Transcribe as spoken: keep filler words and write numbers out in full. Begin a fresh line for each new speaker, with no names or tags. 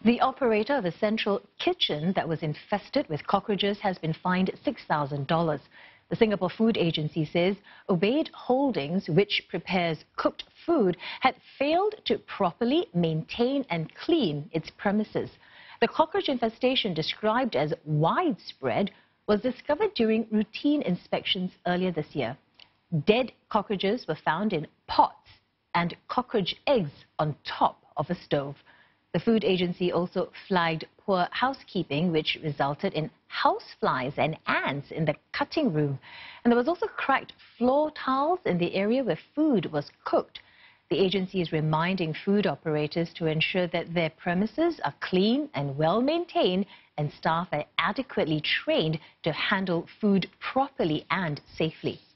The operator of a central kitchen that was infested with cockroaches has been fined six thousand dollars. The Singapore Food Agency says Obayed Holdings, which prepares cooked food, had failed to properly maintain and clean its premises. The cockroach infestation, described as widespread, was discovered during routine inspections earlier this year. Dead cockroaches were found in pots and cockroach eggs on top of a stove. The food agency also flagged poor housekeeping, which resulted in houseflies and ants in the cutting room. And there was also cracked floor tiles in the area where food was cooked. The agency is reminding food operators to ensure that their premises are clean and well maintained and staff are adequately trained to handle food properly and safely.